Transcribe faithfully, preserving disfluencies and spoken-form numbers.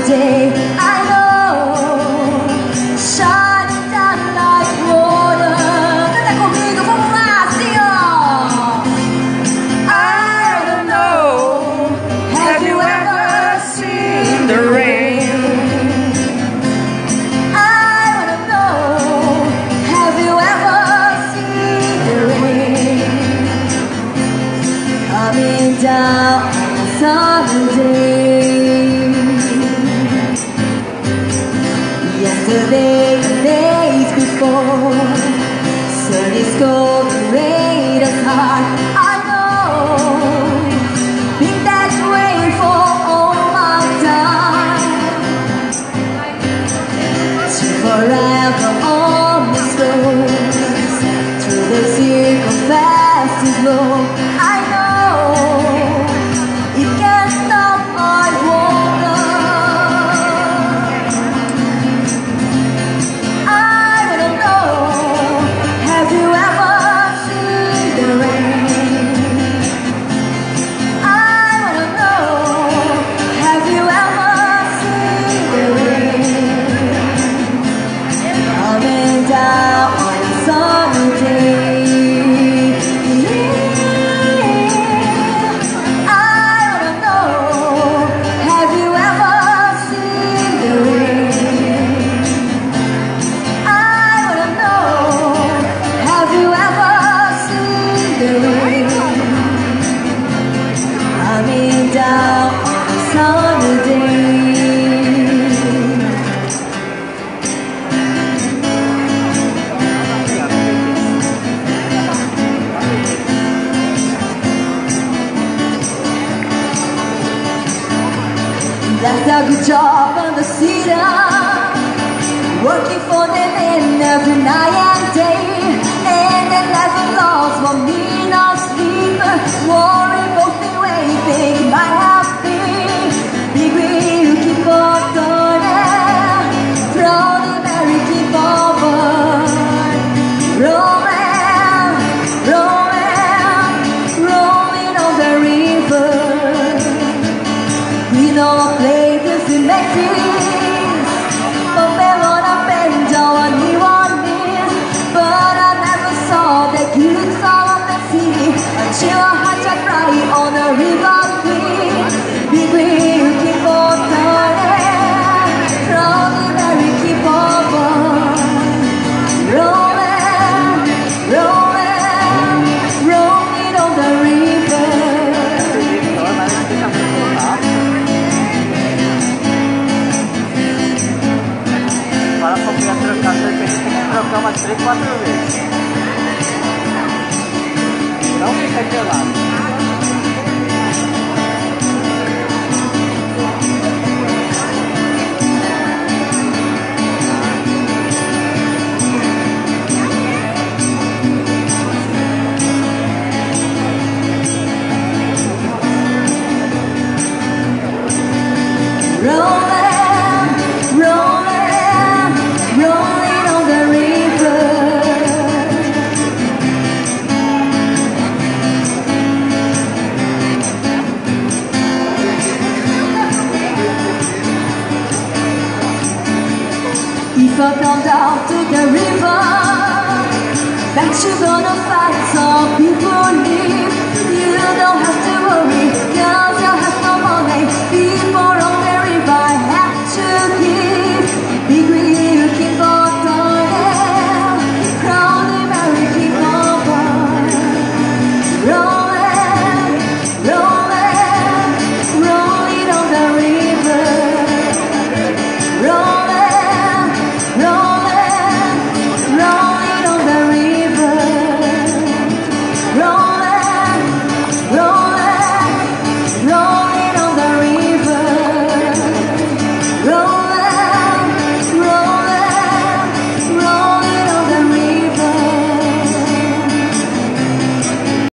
day, I know, shining down like water. Canta comigo, vamos lá, assim, ó. I don't know, have you ever seen the rain? I wanna know, have you ever seen the rain? Coming down on a summer day. Yesterday, the days before, sun is cold, the rain is hard. I know, been that way for all my time. So forever on the slopes, through the circle fast and slow. I know, it can't stop my water. Left a good job on the city, working for them in every night and day, and I never lost one minute of sleep, worrying both the way things might have been. Big wheel keep on turning, throw the berry keep on burning, rolling, rolling, rolling on the river. We don't play this in Mexico, but Verona, Benjo, and New Orleans. But I never saw the good song of the city until I had to cry on the river Queen. Big wheel keep on turning, from the berry keep on burning, rolling, rolling, rolling on the river. Para copiar trocar, você tem que trocar umas três, quatro vezes. Não fica gelado. If I come down to the river, bet you're gonna find some people live. You don't have to worry,